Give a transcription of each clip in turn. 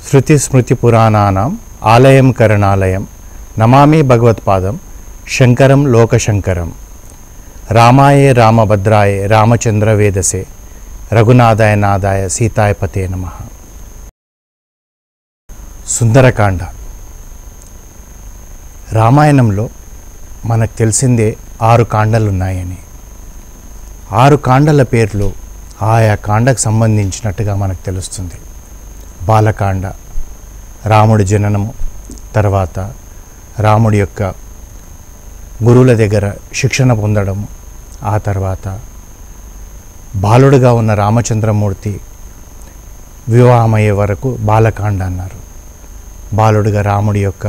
శృతి స్మృతి పురాణానాం ఆలయం కరుణాలయం నమామి భగవత్పాదం శంకరం లోకశంకరం రామాయే రామభద్రాయే రామచంద్ర వేదసే రఘునాథాయ నాదాయ సీతాయ పతే నమః. సుందరకాండ రామాయణంలో మనకు తెలిసిందే 6 కాండలు ఉన్నాయని. 6 కాండల పేర్లు ఆయా కాండకు సంబంధించినట్టుగా మనకు తెలుస్తుంది. బాలకాండ రాముడి జననము, తర్వాత రాముడి యొక్క గురువుల దగ్గర శిక్షణ పొందడము, ఆ తర్వాత బాలుడుగా ఉన్న రామచంద్రమూర్తి వివాహమయ్యే వరకు బాలకాండ అన్నారు. బాలుడుగా రాముడి యొక్క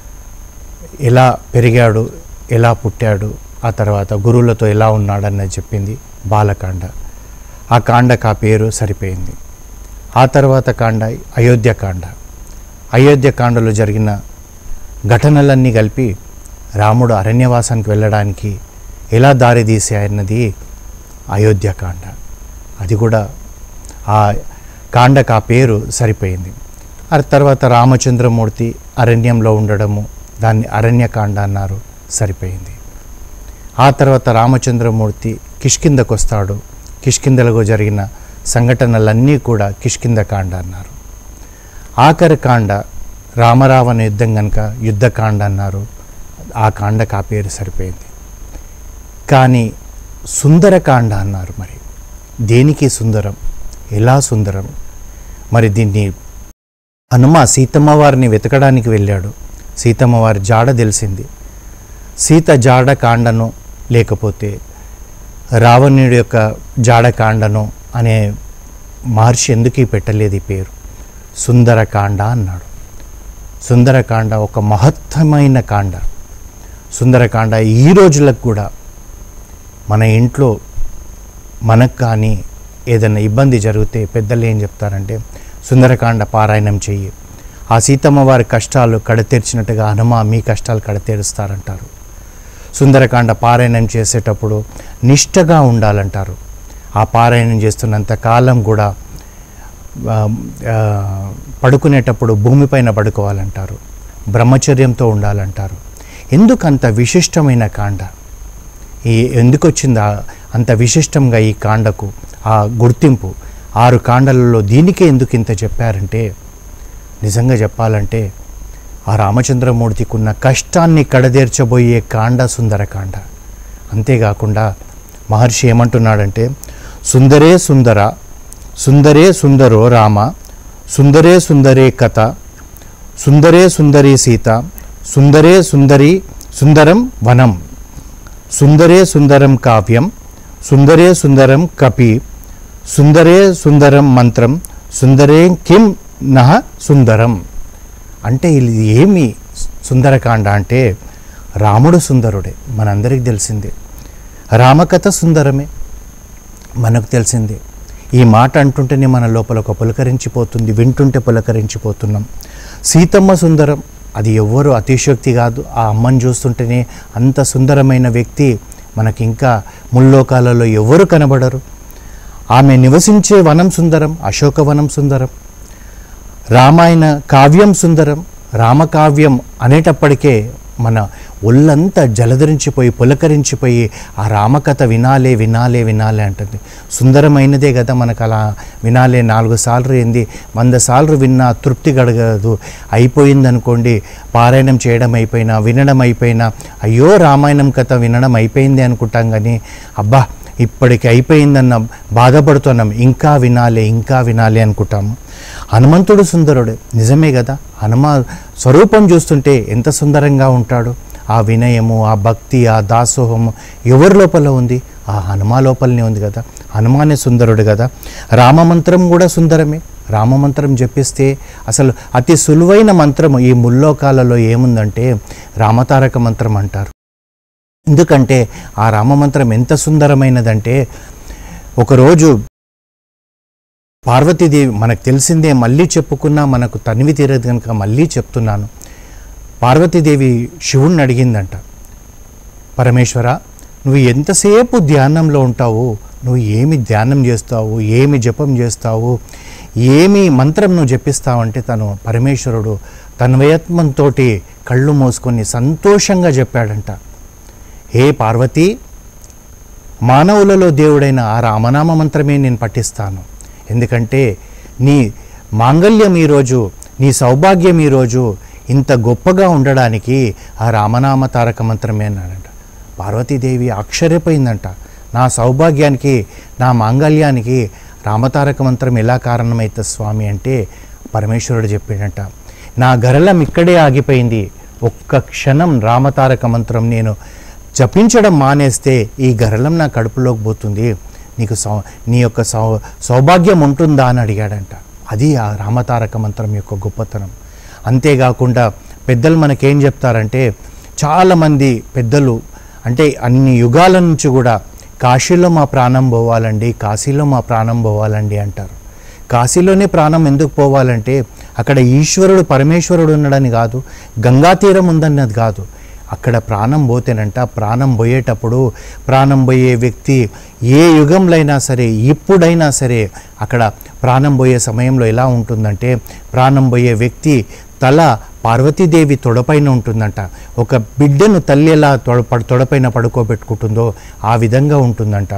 ఎలా పెరిగాడు, ఎలా పుట్టాడు, ఆ తర్వాత గురువులతో ఎలా ఉన్నాడన్నది చెప్పింది బాలకాండ. ఆ కాండకు ఆ పేరు సరిపోయింది. ఆ తర్వాత కాండ అయోధ్యకాండ. అయోధ్యకాండలో జరిగిన ఘటనలన్నీ కలిపి రాముడు అరణ్యవాసానికి వెళ్ళడానికి ఎలా దారి తీసాయన్నది అయోధ్యకాండ. అది కూడా ఆ కాండకు ఆ పేరు సరిపోయింది. ఆ తర్వాత రామచంద్రమూర్తి అరణ్యంలో ఉండడము, దాన్ని అరణ్యకాండ అన్నారు, సరిపోయింది. ఆ తర్వాత రామచంద్రమూర్తి కిష్కిందకు వస్తాడు, కిష్కిందలో జరిగిన సంఘటనలన్నీ కూడా కిష్కిందకాండ అన్నారు. ఆఖరి కాండ రామరావణ యుద్ధం కనుక యుద్ధకాండ అన్నారు, ఆ కాండకు ఆ పేరు సరిపోయింది. కానీ సుందరకాండ అన్నారు. మరి దేనికి సుందరం, ఎలా సుందరం? మరి దీన్ని హనుమ సీతమ్మ వారిని వెతకడానికి వెళ్ళాడు. సీతమ్మ వారి జాడ తెలిసింది. సీత జాడ కాండను లేకపోతే రావణుడి యొక్క జాడకాండను అనే మహర్షి ఎందుకు పెట్టలేదు ఈ పేరు? సుందరకాండ అన్నాడు. సుందరకాండ ఒక మహత్తమైన కాండ. సుందరకాండ ఈ రోజులకు కూడా మన ఇంట్లో మనకు కానీ ఏదైనా ఇబ్బంది జరిగితే పెద్దలు ఏం చెప్తారంటే సుందరకాండ పారాయణం చెయ్యి, ఆ సీతమ్మ వారి కష్టాలు కడతీర్చినట్టుగా హనుమ మీ కష్టాలు కడతీరుస్తారంటారు. సుందరకాండ పారాయణం చేసేటప్పుడు నిష్టగా ఉండాలంటారు. ఆ పారాయణం చేస్తున్నంత కాలం కూడా పడుకునేటప్పుడు భూమిపైన పడుకోవాలంటారు, బ్రహ్మచర్యంతో ఉండాలంటారు. ఎందుకంత విశిష్టమైన కాండ? ఎందుకు వచ్చింది అంత విశిష్టంగా ఈ కాండకు ఆ గుర్తింపు? 6 కాండలలో దీనికే ఎందుకు ఇంత చెప్పారంటే, నిజంగా చెప్పాలంటే ఆ రామచంద్రమూర్తికి ఉన్న కష్టాన్ని కడదేర్చబోయే కాండ సుందరకాండ. అంతేకాకుండా మహర్షి ఏమంటున్నాడంటే, సుందరే సుందర సుందరే సుందరో రామ సుందరే సుందరే కథ సుందరే సుందరీ సీత సుందరే సుందరీ సుందరం వనం సుందరే సుందరం కావ్యం సుందరే సుందరం కపి సుందరే సుందరం మంత్రం సుందరే కిం నహ సుందరం. అంటే ఇది ఏమి సుందరకాండ అంటే రాముడు సుందరుడే, మనందరికీ తెలిసిందే. రామకథ సుందరమే, మనకు తెలిసిందే. ఈ మాట అంటుంటేనే మన లోపల ఒక పులకరించిపోతుంది, వింటుంటే పులకరించిపోతున్నాం. సీతమ్మ సుందరం, అది ఎవ్వరు అతిశయోక్తి కాదు. ఆ అమ్మని చూస్తుంటేనే అంత సుందరమైన వ్యక్తి మనకి ఇంకా ముల్లోకాలలో ఎవరు కనబడరు. ఆమె నివసించే వనం సుందరం, అశోకవనం సుందరం. రామాయణ కావ్యం సుందరం. రామకావ్యం అనేటప్పటికే మన ఒళ్ళంతా జలధరించిపోయి పులకరించిపోయి ఆ రామకథ వినాలే వినాలే వినాలే అంటుంది. సుందరమైనదే కదా, మనకు అలా వినాలే 4 సార్లు ఏంది 100 సార్లు విన్నా తృప్తి గడగదు. అయిపోయిందనుకోండి, పారాయణం చేయడం అయిపోయినా వినడం అయిపోయినా అయ్యో రామాయణం కథ వినడం అయిపోయింది అనుకుంటాం. కానీ అబ్బా ఇప్పటికి అయిపోయిందన్న బాధపడుతున్నాం, ఇంకా వినాలి ఇంకా వినాలి అనుకుంటాము. హనుమంతుడు సుందరుడే, నిజమే కదా. హనుమ స్వరూపం చూస్తుంటే ఎంత సుందరంగా ఉంటాడు. ఆ వినయము, ఆ భక్తి, ఆ దాసోహము ఎవరి లోపల ఉంది? ఆ హనుమ లోపలనే ఉంది కదా. హనుమానే సుందరుడు కదా. రామమంత్రం కూడా సుందరమే. రామమంత్రం జపిస్తే అసలు అతి సులువైన మంత్రం ఈ ముల్లోకాలలో ఏముందంటే రామతారక మంత్రం అంటారు. ఎందుకంటే ఆ రామమంత్రం ఎంత సుందరమైనదంటే, ఒకరోజు పార్వతీదేవి, మనకు తెలిసిందే, మళ్ళీ చెప్పుకున్నా మనకు తనివి తీరదు కనుక మళ్ళీ చెప్తున్నాను. పార్వతీదేవి శివుణ్ణి అడిగిందంట, పరమేశ్వర నువ్వు ఎంతసేపు ధ్యానంలో ఉంటావు, నువ్వు ఏమి ధ్యానం చేస్తావు, ఏమి జపం చేస్తావు, ఏమి మంత్రం నువ్వు జపిస్తావంటే తను పరమేశ్వరుడు తన్వయత్మంతో కళ్ళు మూసుకొని సంతోషంగా చెప్పాడంట, హే పార్వతి, మానవులలో దేవుడైన ఆ రామనామ మంత్రమే నేను పఠిస్తాను. ఎందుకంటే నీ మాంగళ్యం ఈరోజు, నీ సౌభాగ్యం ఈరోజు ఇంత గొప్పగా ఉండడానికి ఆ రామనామ తారక మంత్రమే అన్నాడంట. పార్వతీదేవి ఆశ్చర్యపోయిందంట, నా సౌభాగ్యానికి, నా మాంగళ్యానికి రామతారక మంత్రం ఎలా కారణమైతే స్వామి అంటే పరమేశ్వరుడు చెప్పాడంట, నా గరళం ఇక్కడే ఆగిపోయింది, ఒక్క క్షణం రామతారక మంత్రం నేను జపించడం మానేస్తే ఈ గరళం నా కడుపులోకి పోతుంది, నీకు నీ యొక్క సౌభాగ్యం ఉంటుందా అని అడిగాడంట. అది ఆ రామతారక మంత్రం యొక్క గొప్పతనం. అంతేకాకుండా పెద్దలు మనకేం చెప్తారంటే, చాలామంది పెద్దలు అంటే అన్ని యుగాల నుంచి కూడా కాశీలో మా ప్రాణం పోవాలండి, కాశీలో మా ప్రాణం పోవాలండి అంటారు. కాశీలోనే ప్రాణం ఎందుకు పోవాలంటే అక్కడ ఈశ్వరుడు పరమేశ్వరుడు ఉన్నాడని కాదు, గంగా తీరం ఉందన్నది కాదు. అక్కడ ప్రాణం పోతేనంట, ప్రాణం పోయేటప్పుడు ప్రాణం పోయే వ్యక్తి ఏ యుగంలో అయినా సరే, ఇప్పుడైనా సరే అక్కడ ప్రాణం పోయే సమయంలో ఎలా ఉంటుందంటే, ప్రాణం పోయే వ్యక్తి తల పార్వతీదేవి తొడపైన ఉంటుందంట. ఒక బిడ్డను తల్లి ఎలా తొడపైన పడుకోబెట్టుకుంటుందో ఆ విధంగా ఉంటుందంట.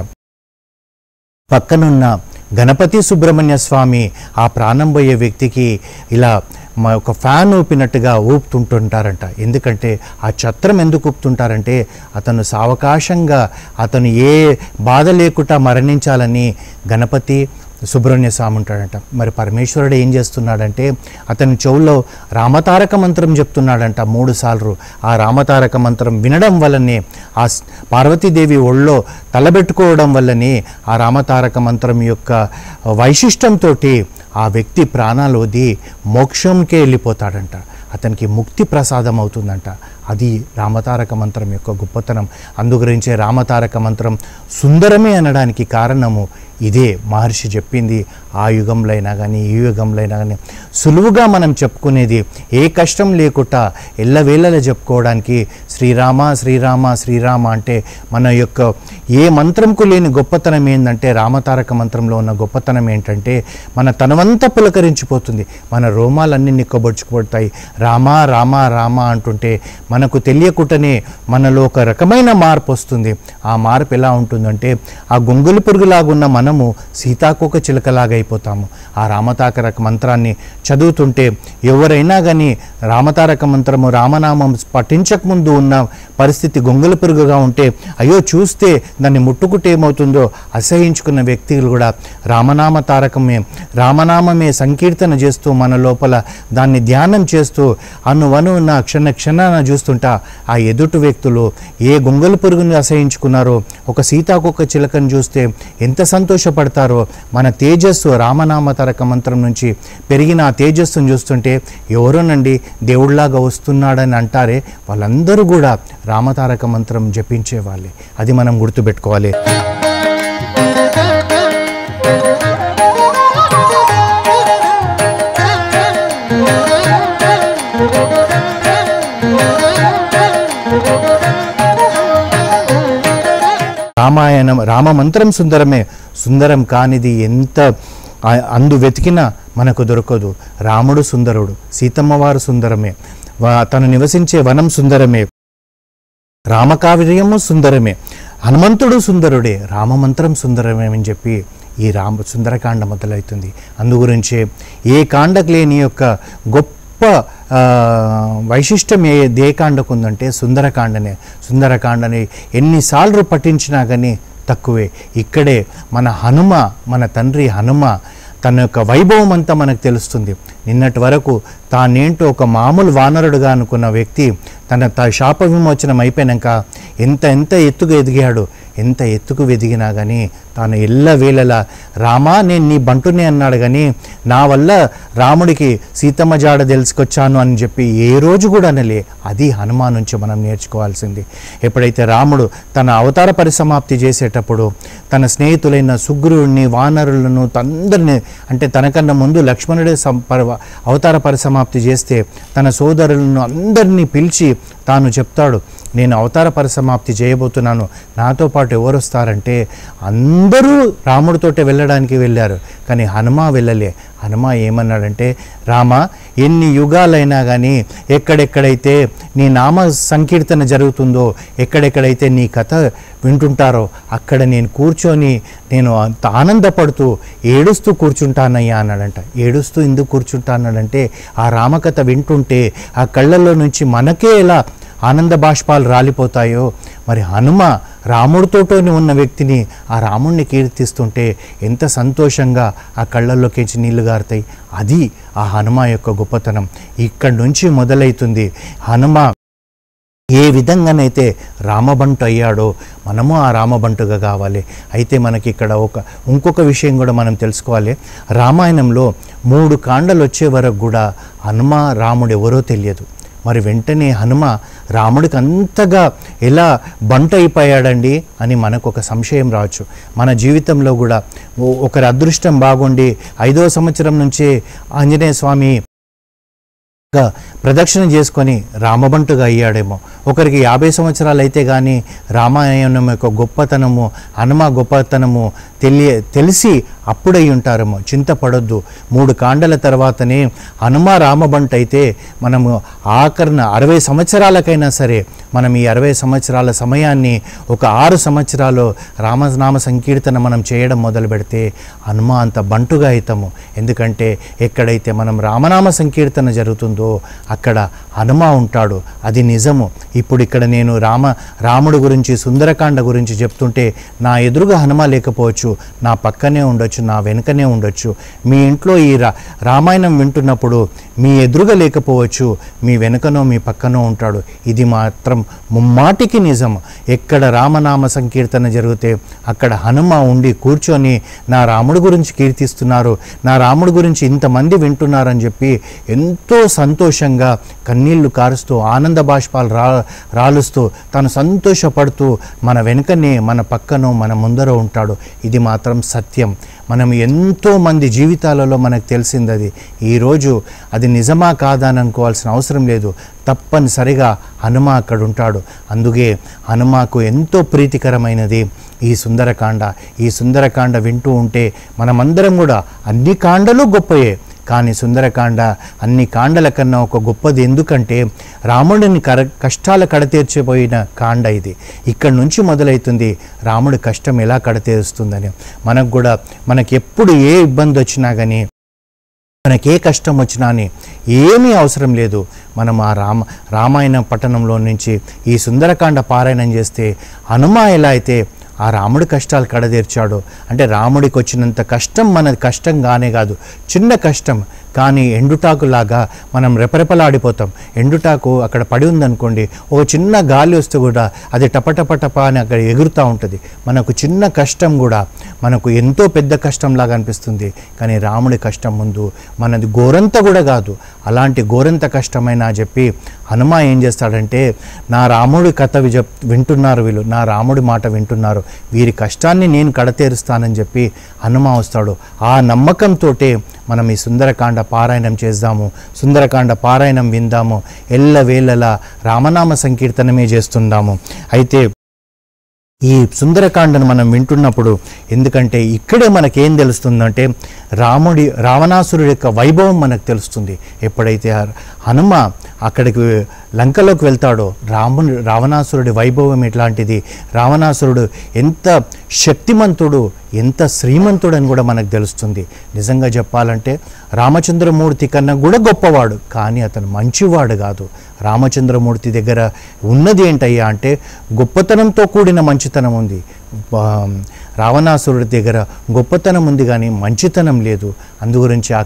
పక్కనున్న గణపతి సుబ్రహ్మణ్య స్వామి ఆ ప్రాణం పోయే వ్యక్తికి ఇలా ఒక ఫ్యాన్ ఊపినట్టుగా ఊపుతుంటుంటారంట. ఎందుకంటే ఆ ఛత్రం ఎందుకు ఊపుతుంటారంటే అతను సావకాశంగా, అతను ఏ బాధ లేకుండా మరణించాలని గణపతి సుబ్రహ్మణ్య స్వామి ఉంటాడంట. మరి పరమేశ్వరుడు ఏం చేస్తున్నాడంటే అతని చెవుల్లో రామతారక మంత్రం చెప్తున్నాడంట 3 సార్లు. ఆ రామతారక మంత్రం వినడం వల్లనే, ఆ పార్వతీదేవి ఒళ్ళో తలబెట్టుకోవడం వల్లనే ఆ రామతారక మంత్రం యొక్క వైశిష్టంతో ఆ వ్యక్తి ప్రాణాలు వది మోక్షంకే వెళ్ళిపోతాడంట, అతనికి ముక్తి ప్రసాదం అవుతుందంట. అది రామతారక మంత్రం యొక్క గొప్పతనం. అందుగురించే రామతారక మంత్రం సుందరమే అనడానికి కారణము ఇదే. మహర్షి చెప్పింది ఆ యుగంలో అయినా కానీ ఈ యుగంలో అయినా కానీ సులువుగా మనం చెప్పుకునేది, ఏ కష్టం లేకుండా ఎల్లవేళలా చెప్పుకోవడానికి శ్రీరామ శ్రీరామ శ్రీరామ అంటే మన యొక్క ఏ మంత్రంకు లేని గొప్పతనం ఏంటంటే రామతారక మంత్రంలో ఉన్న గొప్పతనం ఏంటంటే మన తనవంతా పులకరించిపోతుంది, మన రోమాలన్నీ నిక్కబొడుచుకుపోతాయి. రామ రామ రామ అంటుంటే మనకు తెలియకుండానే మనలో ఒక రకమైన మార్పు వస్తుంది. ఆ మార్పు ఎలా ఉంటుందంటే ఆ గొంగలి పురుగులాగున్న మనము సీతాకోక చిలకలాగా అయిపోతాము. ఆ రామతారక మంత్రాన్ని చదువుతుంటే ఎవరైనా కానీ రామతారక మంత్రము రామనామం పఠించకముందు ఉన్న పరిస్థితి గొంగలి పురుగుగా ఉంటే అయ్యో చూస్తే దాన్ని ముట్టుకుంటే ఏమవుతుందో అసహించుకున్న వ్యక్తులు కూడా రామనామమే సంకీర్తన చేస్తూ మన లోపల దాన్ని ధ్యానం చేస్తూ అనువనున్న క్షణాన చూస్తుంటా ఆ ఎదుటి వ్యక్తులు ఏ గొంగలి పురుగుని అసహించుకున్నారో ఒక సీతాకోక చిలకను చూస్తే ఎంత సంతోషపడతారో, మన తేజస్సు రామనామతారక మంత్రం నుంచి పెరిగిన ఆ తేజస్సును చూస్తుంటే ఎవరోనండి దేవుళ్లాగా వస్తున్నాడని అంటారే, వాళ్ళందరూ కూడా రామతారక మంత్రం జపించే వాళ్ళే. అది మనం గుర్తుపెట్టుకోవాలి. రామాయణం రామమంత్రం సుందరమే, సుందరం కానిది ఎంత అందు వెతికినా మనకు దొరకదు. రాముడు సుందరుడు, సీతమ్మవారు సుందరమే, తను నివసించే వనం సుందరమే, రామకావ్యము సుందరమే, హనుమంతుడు సుందరుడే, రామమంత్రం సుందరమే అని చెప్పి ఈ సుందరకాండ మొదలవుతుంది. అందుగురించే ఏ కాండకు లేని యొక్క గొప్ప వైశిష్టం ఏ కాండకు ఉందంటే సుందరకాండనే. సుందరకాండని ఎన్నిసార్లు పఠించినా కానీ తక్కువే. ఇక్కడే మన తండ్రి హనుమ తన యొక్క వైభవం అంతా మనకు తెలుస్తుంది. నిన్నటి వరకు తానేంటో ఒక మామూలు వానరుడుగా అనుకున్న వ్యక్తి తన శాప విమోచనం అయిపోయాక ఎంత ఎత్తుకు ఎదిగాడు. ఎంత ఎత్తుకు ఎదిగినా కానీ తాను ఎల్లవేళలా రామా నేను నీ బంటునే అన్నాడు, కానీ నా వల్ల రాముడికి సీతమ్మ జాడ తెలుసుకొచ్చాను అని చెప్పి ఏ రోజు కూడా అనలే. అది హనుమాన్ నుంచి మనం నేర్చుకోవాల్సింది. ఎప్పుడైతే రాముడు తన అవతార పరిసమాప్తి చేసేటప్పుడు తన స్నేహితులైన సుగ్రీవుడిని, వానరులను అందరినీ, అంటే తనకన్నా ముందు లక్ష్మణుడే అవతార పరిసమాప్తి చేస్తే తన సోదరులను అందరినీ పిలిచి తాను చెప్తాడు, నేను అవతార పరిసమాప్తి చేయబోతున్నాను, నాతో పాటు ఎవరు వస్తారంటే అందరూ రాముడితోటే వెళ్ళడానికి వెళ్ళారు, కానీ హనుమ వెళ్ళలే. హనుమ ఏమన్నాడంటే, రామ, ఎన్ని యుగాలైనా కానీ ఎక్కడెక్కడైతే నీ నామ సంకీర్తన జరుగుతుందో, ఎక్కడెక్కడైతే నీ కథ వింటుంటారో అక్కడ నేను కూర్చొని నేను అంత ఆనందపడుతూ ఏడుస్తూ కూర్చుంటానయ్యా అన్నాడంట. ఏడుస్తూ ఎందుకు కూర్చుంటానంటే ఆ రామకథ వింటుంటే ఆ కళ్ళల్లో నుంచి మనకే ఎలా ఆనంద బాష్పాలు రాలిపోతాయో, మరి హనుమ రాముడితోటోని ఉన్న వ్యక్తిని, ఆ రాముడిని కీర్తిస్తుంటే ఎంత సంతోషంగా ఆ కళ్ళల్లోకించి నీళ్లు గారుతాయి. అది ఆ హనుమ యొక్క గొప్పతనం. ఇక్కడి నుంచి మొదలవుతుంది. హనుమ ఏ విధంగానైతే రామబంటు అయ్యాడో మనము ఆ రామబంటుగా కావాలి. అయితే మనకి ఇక్కడ ఇంకొక విషయం కూడా మనం తెలుసుకోవాలి. రామాయణంలో 3 కాండలు వచ్చే వరకు కూడా హనుమ రాముడు ఎవరో తెలియదు. మరి వెంటనే హనుమ రాముడికి అంతగా ఎలా బంటు అయిపోయాడండి అని మనకు ఒక సంశయం రావచ్చు. మన జీవితంలో కూడా ఒకరి అదృష్టం బాగుండి 5వ సంవత్సరం నుంచే ఆంజనేయ స్వామి ప్రదక్షిణ చేసుకొని రామబంటుగా అయ్యాడేమో. ఒకరికి 50 సంవత్సరాలు అయితే కానీ రామాయణం యొక్క గొప్పతనము, హనుమ గొప్పతనము తెలిసి అప్పుడై ఉంటారేమో. చింతపడొద్దు. 3 కాండల తర్వాతనే హనుమ రామబంటు అయితే మనము ఆఖరణ 60 సంవత్సరాలకైనా సరే మనం ఈ 60 సంవత్సరాల సమయాన్ని ఒక 6 సంవత్సరాలు రామనామ సంకీర్తన మనం చేయడం మొదలు పెడితే హనుమ అంత బంటుగా అవుతాము. ఎందుకంటే ఎక్కడైతే మనం రామనామ సంకీర్తన జరుగుతుందో అక్కడ హనుమ ఉంటాడు. అది నిజము. ఇప్పుడు ఇక్కడ నేను రాముడు గురించి, సుందరకాండ గురించి చెప్తుంటే నా ఎదురుగా హనుమ లేకపోవచ్చు, నా పక్కనే ఉండొచ్చు, నా వెనుకనే ఉండొచ్చు. మీ ఇంట్లో ఈ రామాయణం వింటున్నప్పుడు మీ ఎదురుగా లేకపోవచ్చు, మీ వెనుకనో మీ పక్కనో ఉంటాడు. ఇది మాత్రం ముమ్మాటికి నిజం. ఎక్కడ రామనామ సంకీర్తన జరిగితే అక్కడ హనుమ ఉండి కూర్చొని నా రాముడి గురించి కీర్తిస్తున్నారు, నా రాముడి గురించి ఇంతమంది వింటున్నారని చెప్పి ఎంతో సంతోషంగా కన్నీళ్లు కారుస్తూ ఆనంద బాష్పాలు రాలుస్తూ తను సంతోషపడుతూ మన వెనుకనే, మన పక్కనో, మన ముందర ఉంటాడు. ఇది మాత్రం సత్యం. మనం ఎంతోమంది జీవితాలలో మనకు తెలిసింది అది. ఈరోజు అది నిజమా కాదా అని అనుకోవాల్సిన అవసరం లేదు. తప్పనిసరిగా హనుమ అక్కడ ఉంటాడు. అందుకే హనుమకు ఎంతో ప్రీతికరమైనది ఈ సుందరకాండ. ఈ సుందరకాండ వింటూ ఉంటే మనమందరం కూడా అన్ని కాండలు గొప్పయే, కానీ సుందరకాండ అన్ని కాండల కన్నా ఒక గొప్పది. ఎందుకంటే రాముడిని కష్టాల కడతీర్చిపోయిన కాండ ఇది. ఇక్కడి నుంచి మొదలవుతుంది రాముడి కష్టం ఎలా కడతీరుస్తుందని. మనకు కూడా మనకెప్పుడు ఏ ఇబ్బంది వచ్చినా కానీ, మనకే కష్టం వచ్చినా అని ఏమీ అవసరం లేదు. మనం ఆ రామాయణ పట్టణంలో నుంచి ఈ సుందరకాండ పారాయణం చేస్తే హనుమ ఎలా అయితే ఆ రాముడి కష్టాలు కడతీర్చాడు అంటే రాముడికి వచ్చినంత కష్టం మన కష్టం కానే కాదు, చిన్న కష్టం. కానీ ఎండుటాకులాగా మనం రెపరెపలాడిపోతాం. ఎండుటాకు అక్కడ పడి ఉందనుకోండి, ఒక చిన్న గాలి వస్తే కూడా అది టపటపటప అని అక్కడ ఎగురుతూ ఉంటుంది. మనకు చిన్న కష్టం కూడా మనకు ఎంతో పెద్ద కష్టంలాగా అనిపిస్తుంది. కానీ రాముడి కష్టం ముందు మనది గోరంత కూడా కాదు. అలాంటి గోరంత కష్టమైనా చెప్పి హనుమ ఏం చేస్తాడంటే, నా రాముడి కథ వింటున్నారు వీళ్ళు, నా రాముడి మాట వింటున్నారు, వీరి కష్టాన్ని నేను కడతేరుస్తానని చెప్పి హనుమ వస్తాడు. ఆ నమ్మకంతో మనం ఈ సుందరకాండ పారాయణం చేద్దాము, సుందరకాండ పారాయణం విందాము, ఎల్లవేళలా రామనామ సంకీర్తనమే చేస్తుందాము. అయితే ఈ సుందరకాండను మనం వింటున్నప్పుడు, ఎందుకంటే ఇక్కడే మనకేం తెలుస్తుందంటే రావణాసురుడి యొక్క వైభవం మనకు తెలుస్తుంది. ఎప్పుడైతే హనుమ అక్కడికి లంకలోకి వెళ్తాడో రావణాసురుడి వైభవం ఎట్లాంటిది, రావణాసురుడు ఎంత శక్తిమంతుడు, ఎంత శ్రీమంతుడు అని కూడా మనకు తెలుస్తుంది. నిజంగా చెప్పాలంటే రామచంద్రమూర్తి కన్నా కూడా గొప్పవాడు, కానీ అతను మంచివాడు కాదు. రామచంద్రమూర్తి దగ్గర ఉన్నది ఏంటయ్యా అంటే గొప్పతనంతో కూడిన మంచితనం ఉంది. రావణాసురుడి దగ్గర గొప్పతనం ఉంది కానీ మంచితనం లేదు. అందుగురించి ఆ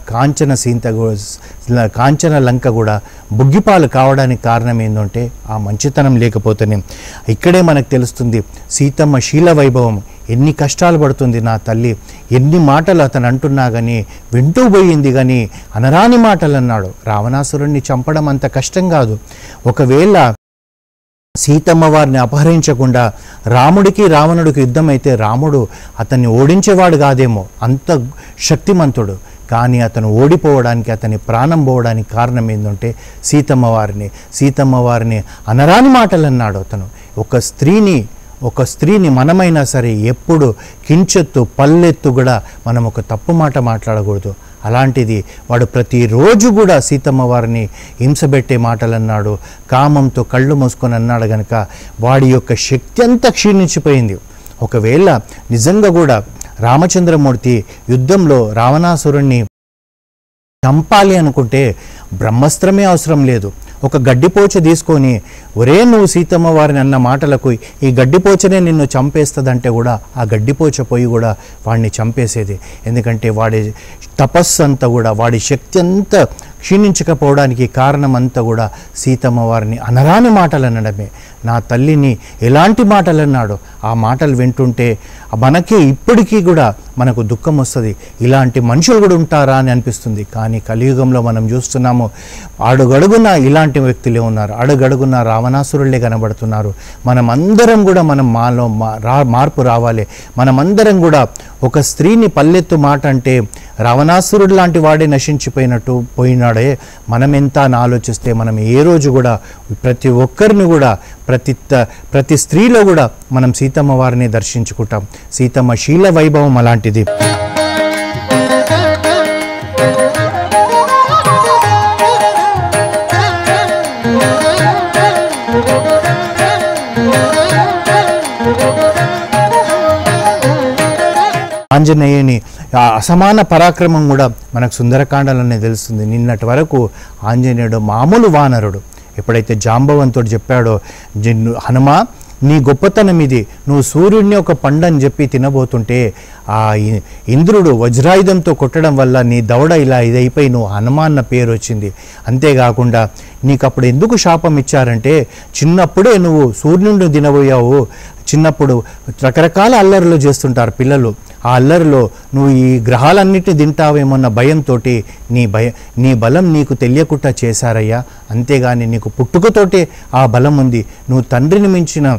కాంచన లంక కూడా బుగ్గిపాలు కావడానికి కారణం ఏంటంటే ఆ మంచితనం లేకపోతేనే. ఇక్కడే మనకు తెలుస్తుంది సీతమ్మ శీల వైభవం. ఎన్ని కష్టాలు పడుతుంది నా తల్లి, ఎన్ని మాటలు అతను అంటున్నా కానీ వింటూ పోయింది, కానీ అనరాని మాటలు అన్నాడు. రావణాసురుడిని చంపడం అంత కష్టం కాదు. ఒకవేళ సీతమ్మ వారిని అపహరించకుండా రాముడికి రావణుడికి యుద్ధం అయితే రాముడు అతన్ని ఓడించేవాడు కాదేమో, అంత శక్తిమంతుడు. కానీ అతను ఓడిపోవడానికి, అతని ప్రాణం పోవడానికి కారణం ఏంటంటే సీతమ్మ వారిని అనరాని మాటలు అన్నాడు అతను. ఒక స్త్రీని మనమైనా సరే ఎప్పుడు కించెత్తు పల్లెత్తు కూడా మనం ఒక తప్పు మాట మాట్లాడకూడదు. అలాంటిది వాడు ప్రతిరోజు కూడా సీతమ్మ వారిని హింసబెట్టే మాటలు అన్నాడు, కామంతో కళ్ళు మూసుకొని అన్నాడు కనుక వాడి యొక్క శక్తి అంతా క్షీణించిపోయింది. ఒకవేళ నిజంగా కూడా రామచంద్రమూర్తి యుద్ధంలో రావణాసురుణ్ణి చంపాలి అనుకుంటే బ్రహ్మాస్త్రమే అవసరం లేదు. ఒక గడ్డిపోచ తీసుకొని, ఒరే నువ్వు సీతమ్మ వారిని అన్న మాటలకు ఈ గడ్డిపోచనే నిన్ను చంపేస్తుందంటే కూడా ఆ గడ్డిపోచ పోయి కూడా వాడిని చంపేసేది. ఎందుకంటే వాడి తపస్సు అంతా కూడా, వాడి శక్తి అంతా క్షీణించకపోవడానికి కారణం అంతా కూడా సీతమ్మ వారిని అనరాని మాటలు అనడమే. నా తల్లిని ఎలాంటి మాటలు అన్నాడు, ఆ మాటలు వింటుంటే మనకి ఇప్పటికీ కూడా మనకు దుఃఖం వస్తుంది. ఇలాంటి మనుషులు కూడా ఉంటారా అని అనిపిస్తుంది. కానీ కలియుగంలో మనం చూస్తున్నాము, అడుగడుగున ఇలాంటి వ్యక్తులే ఉన్నారు, అడుగడుగున రావణాసురులే కనబడుతున్నారు. మనమందరం కూడా మాలో మార్పు రావాలి. మనమందరం కూడా ఒక స్త్రీని పల్లెత్తు మాట అంటే రావణాసురుడు లాంటి వాడే నశించిపోయినట్టు పోయినాడే. మనం ఎంత అని ఆలోచిస్తే మనం ఏ రోజు కూడా ప్రతి ఒక్కరిని కూడా ప్రతి స్త్రీలో కూడా మనం సీతమ్మ వారిని దర్శించుకుంటాం. సీతమ్మ శీల వైభవం అలాంటిది. ఆంజనేయుని అసమాన పరాక్రమం కూడా మనకు సుందరకాండలోనే తెలుస్తుంది. నిన్నటి వరకు ఆంజనేయుడు మామూలు వానరుడు. ఎప్పుడైతే జాంబవంతుడు చెప్పాడో, హనుమ నీ గొప్పతనం ఇది, నువ్వు సూర్యుడిని ఒక పండని చెప్పి తినబోతుంటే ఆ ఇంద్రుడు వజ్రాయుధంతో కొట్టడం వల్ల నీ దవడ ఇలా ఇదైపోయి నువ్వు హనుమ అన్న పేరు వచ్చింది. అంతేకాకుండా నీకు అప్పుడు ఎందుకు శాపం ఇచ్చారంటే, చిన్నప్పుడే నువ్వు సూర్యుడిని తినబోయావు. చిన్నప్పుడు రకరకాల అల్లర్లు చేస్తుంటారు పిల్లలు. ఆ అల్లరిలో నువ్వు ఈ గ్రహాలన్నిటిని తింటావేమన్న భయంతో నీ బలం నీకు తెలియకుండా చేశారయ్యా. అంతేగాని నీకు పుట్టుకతోటే ఆ బలం ఉంది. నువ్వు తండ్రిని మించిన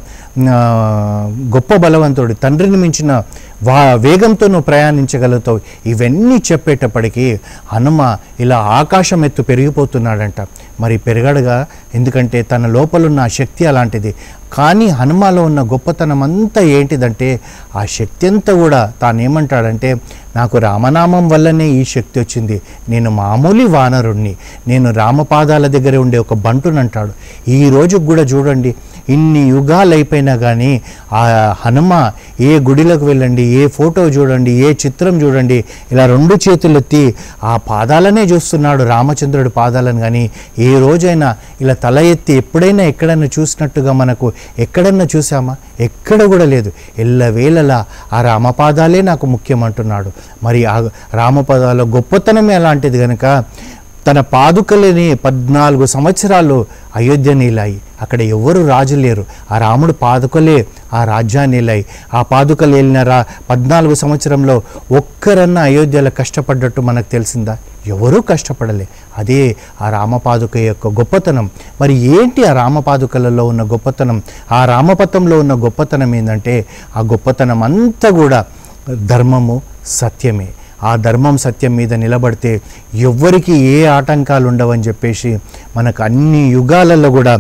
గొప్ప బలవంతుడు, తండ్రిని మించిన వేగంతో నువ్వు ప్రయాణించగలుగుతావు. ఇవన్నీ చెప్పేటప్పటికీ హనుమ ఇలా ఆకాశం ఎత్తు పెరిగిపోతున్నాడంట. మరి పెరగడుగా, ఎందుకంటే తన లోపలున్న ఆ శక్తి అలాంటిది. కానీ హనుమలో ఉన్న గొప్పతనం అంతా ఏంటిదంటే, ఆ శక్తి అంతా కూడా తానేమంటాడంటే, నాకు రామనామం వల్లనే ఈ శక్తి వచ్చింది, నేను మామూలు వానరుణ్ణి, నేను రామపాదాల దగ్గర ఉండే ఒక బంటునంటాడు. ఈ రోజుకు కూడా చూడండి, ఇన్ని యుగాలు అయిపోయినా కానీ ఆ హనుమ ఏ గుడిలోకి వెళ్ళండి, ఏ ఫోటో చూడండి, ఏ చిత్రం చూడండి, ఇలా రెండు చేతులు ఎత్తి ఆ పాదాలనే చూస్తున్నాడు, రామచంద్రుడి పాదాలను. కానీ ఏ రోజైనా ఇలా తల ఎత్తి ఎప్పుడైనా ఎక్కడన్నా చూసినట్టుగా మనకు ఎక్కడన్నా చూసామా? ఎక్కడ కూడా లేదు. ఎల్లవేళలా ఆ రామపాదాలే నాకు ముఖ్యమంటున్నాడు. మరి ఆ రామపాదాల గొప్పతనమే అలాంటిది కనుక తన పాదుకలని 14 సంవత్సరాలు అయోధ్య నీలాయి. అక్కడ ఎవరు రాజు లేరు, ఆ రాముడు పాదుకలే ఆ రాజ్యాన్ని నీలాయి. ఆ పాదుకలు వెళ్ళిన 14 సంవత్సరంలో ఒక్కరన్నా అయోధ్యలో కష్టపడ్డట్టు మనకు తెలిసిందా? ఎవరూ కష్టపడలే. అదే ఆ రామపాదుక యొక్క గొప్పతనం. మరి ఏంటి ఆ రామపాదుకలలో ఉన్న గొప్పతనం? ఆ రామపథంలో ఉన్న గొప్పతనం ఏంటంటే, ఆ గొప్పతనం అంతా కూడా ధర్మము, సత్యమే. ఆ ధర్మం సత్యం మీద నిలబడితే ఎవ్వరికి ఏ ఆటంకాలు ఉండవని చెప్పేసి మనకు అన్ని యుగాలలో కూడా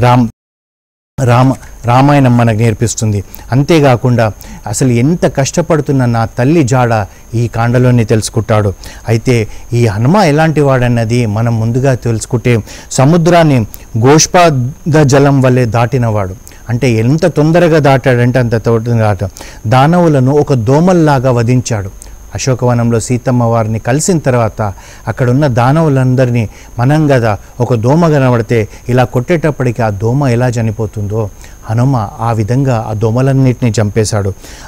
రామాయణం మనకు నేర్పిస్తుంది. అంతేకాకుండా అసలు ఎంత కష్టపడుతున్న నా తల్లి జాడ ఈ కాండలోనే తెలుసుకుంటాడు. అయితే ఈ హనుమ ఎలాంటి వాడన్నది మనం ముందుగా తెలుసుకుంటే, సముద్రాన్ని గోష్పాద జలం వల్లే దాటినవాడు. అంటే ఎంత తొందరగా దాటాడంటే అంత తొందరగా దానవులను ఒక దోమల్లాగా వధించాడు. అశోకవనంలో సీతమ్మ వారిని కలిసిన తర్వాత అక్కడున్న దానవులందరినీ మనం కదా ఒక దోమ కనబడితే ఇలా కొట్టేటప్పటికి ఆ దోమ ఎలా చనిపోతుందో హనుమ ఆ విధంగా ఆ దోమలన్నింటినీ చంపేశాడు.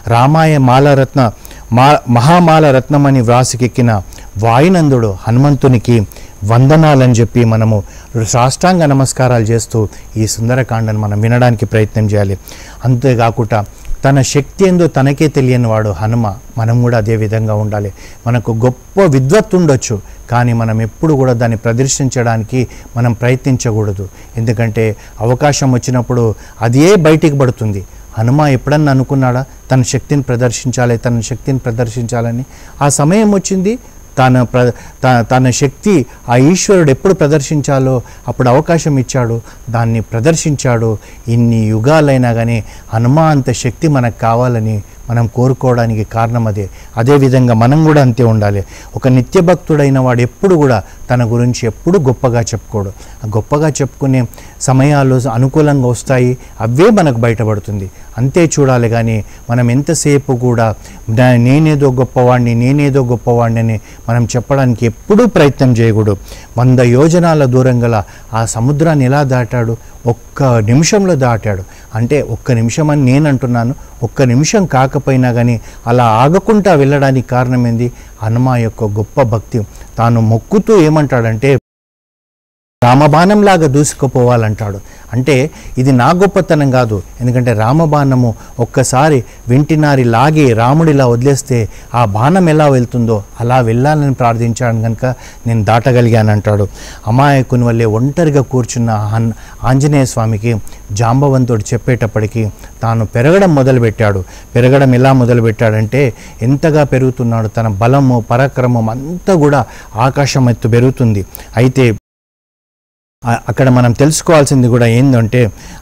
మహామాల రత్నమని వ్రాసికెక్కిన వాయునందుడు హనుమంతునికి వందనాలని చెప్పి మనము సాష్టాంగ నమస్కారాలు చేస్తూ ఈ సుందరకాండను మనం వినడానికి ప్రయత్నం చేయాలి. అంతేకాకుండా తన శక్తి ఏందో తనకే తెలియని వాడు హనుమ. మనం కూడా అదే విధంగా ఉండాలి. మనకు గొప్ప విద్వత్తు ఉండొచ్చు, కానీ మనం ఎప్పుడు కూడా దాన్ని ప్రదర్శించడానికి మనం ప్రయత్నించకూడదు. ఎందుకంటే అవకాశం వచ్చినప్పుడు అదే బయటికి పడుతుంది. హనుమ ఎప్పుడన్నా అనుకున్నాడా తన శక్తిని ప్రదర్శించాలని? ఆ సమయం వచ్చింది, తన శక్తి ఆ ఈశ్వరుడు ఎప్పుడు ప్రదర్శించాలో అప్పుడు అవకాశం ఇచ్చాడు, దాన్ని ప్రదర్శించాడు. ఇన్ని యుగాలైనా కానీ హనుమ అంత శక్తి మనకు కావాలని మనం కోరుకోవడానికి కారణం అదే. అదేవిధంగా మనం కూడా అంతే ఉండాలి. ఒక నిత్యభక్తుడైన వాడు ఎప్పుడు కూడా తన గురించి ఎప్పుడు గొప్పగా చెప్పుకోడు. ఆ గొప్పగా చెప్పుకునే సమయాలు అనుకూలంగా వస్తాయి, అవే మనకు బయటపడుతుంది. అంతే చూడాలి. కానీ మనం ఎంతసేపు కూడా నేనేదో గొప్పవాడిని అని మనం చెప్పడానికి ఎప్పుడూ ప్రయత్నం చేయకూడదు. 100 యోజనాల దూరం గల ఆ సముద్రాన్ని ఎలా దాటాడు? ఒక్క నిమిషంలో దాటాడు. అంటే ఒక్క నిమిషం అని నేను అంటున్నాను, ఒక్క నిమిషం కాకపోయినా కానీ అలా ఆగకుండా వెళ్ళడానికి కారణం ఏంది? హనుమ యొక్క గొప్ప భక్తి. తాను మొక్కుతూ ఏమంటాడంటే రామబాణంలాగా దూసుకుపోవాలంటాడు. అంటే ఇది నా గొప్పతనం కాదు, ఎందుకంటే రామబాణము ఒక్కసారి వెంటినారి లాగి రాముడిలా వదిలేస్తే ఆ బాణం ఎలా వెళ్తుందో అలా వెళ్ళాలని ప్రార్థించాను కనుక నేను దాటగలిగానంటాడు. అమాయకుని వల్లే ఒంటరిగా కూర్చున్న ఆంజనేయ స్వామికి జాంబవంతుడు చెప్పేటప్పటికీ తాను పెరగడం మొదలుపెట్టాడు. పెరగడం ఎలా మొదలుపెట్టాడంటే ఎంతగా పెరుగుతున్నాడు, తన బలము పరాక్రమం అంతా కూడా ఆకాశం ఎత్తు పెరుగుతుంది. అయితే అక్కడ మనం తెలుసుకోవాల్సింది కూడా ఏంటంటే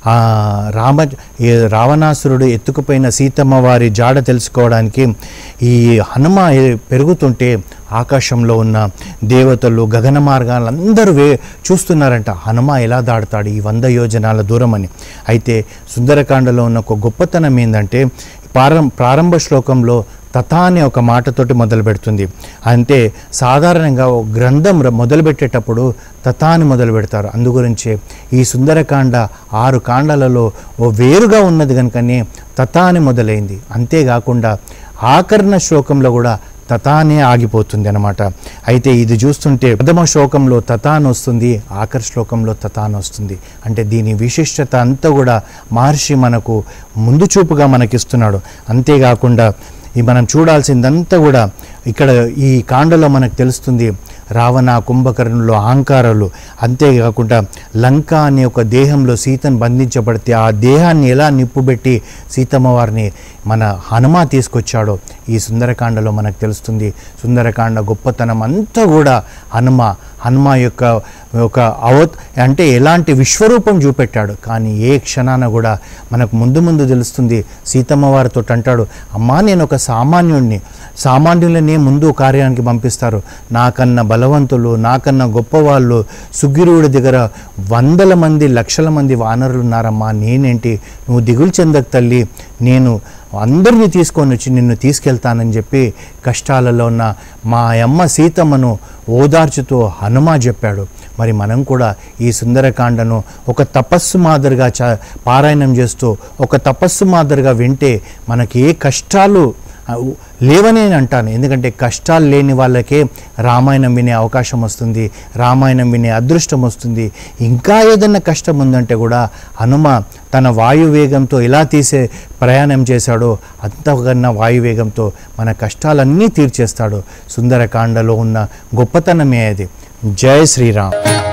రావణాసురుడు ఎత్తుకుపోయిన సీతమ్మ వారి జాడ తెలుసుకోవడానికి ఈ హనుమ పెరుగుతుంటే ఆకాశంలో ఉన్న దేవతలు గగన మార్గాలు అందరూ చూస్తున్నారంట హనుమ ఎలా దాడతాడు ఈ 100 యోజనాల దూరం అని. అయితే సుందరకాండలో ఉన్న ఒక గొప్పతనం ఏంటంటే ప్రారంభ శ్లోకంలో తథా అనే ఒక మాటతోటి మొదలు పెడుతుంది. అంటే సాధారణంగా ఒక గ్రంథం మొదలుపెట్టేటప్పుడు తథా అని మొదలు పెడతారు. అందుగురించే ఈ సుందరకాండ 6 కాండాలలో ఓ వేరుగా ఉన్నది కనుకనే తథా అని మొదలైంది. అంతేకాకుండా ఆకరణ శ్లోకంలో కూడా తథానే ఆగిపోతుంది అన్నమాట. అయితే ఇది చూస్తుంటే ప్రథమ శ్లోకంలో తథాన్ వస్తుంది, ఆఖరి శ్లోకంలో తథాన్ వస్తుంది. అంటే దీని విశిష్టత అంతా కూడా మహర్షి మనకు ముందు చూపుగా మనకిస్తున్నాడు. అంతేకాకుండా మనం చూడాల్సిందంతా కూడా ఇక్కడ ఈ కాండలో మనకు తెలుస్తుంది. రావణ కుంభకర్ణులు అహంకారాలు, అంతేకాకుండా లంక అనే ఒక దేహంలో సీతను బంధించబడితే ఆ దేహాన్ని ఎలా నిప్పుబెట్టి సీతమ్మ వారిని మన హనుమ తీసుకొచ్చాడో ఈ సుందరకాండలో మనకు తెలుస్తుంది. సుందరకాండ గొప్పతనం అంతా కూడా హనుమ యొక్క అంటే ఎలాంటి విశ్వరూపం చూపెట్టాడు. కానీ ఏ క్షణాన కూడా మనకు ముందు తెలుస్తుంది. సీతమ్మ వారితో అంటాడు, అమ్మా నేను ఒక సామాన్యులనే ముందు కార్యానికి పంపిస్తారు, నాకన్నా బలవంతులు నాకన్నా గొప్పవాళ్ళు సుగ్రీవుడి దగ్గర 100 మంది 1,00,000 మంది వానరులు ఉన్నారమ్మా, నేనేంటి, నువ్వు దిగులు చెందకు తల్లి, నేను అందరినీ తీసుకొని వచ్చి నిన్ను తీసుకెళ్తానని చెప్పి కష్టాలలో ఉన్న మా అమ్మ సీతమ్మను ఓదార్చుతూ హనుమ చెప్పాడు. మరి మనం కూడా ఈ సుందరకాండను ఒక తపస్సు మాదిరిగా పారాయణం చేస్తూ ఒక తపస్సు మాదిరిగా వింటే మనకి ఏ కష్టాలు లేవని అంటాను. ఎందుకంటే కష్టాలు లేని వాళ్ళకే రామాయణం వినే అవకాశం వస్తుంది, రామాయణం వినే అదృష్టం వస్తుంది. ఇంకా ఏదన్నా కష్టం ఉందంటే కూడా హనుమ తన వాయువేగంతో ఎలా ప్రయాణం చేశాడో అంతకన్నా వాయువేగంతో మన కష్టాలన్నీ తీర్చేస్తాడు. సుందరకాండలో ఉన్న గొప్పతనమే అది. జై శ్రీరామ్.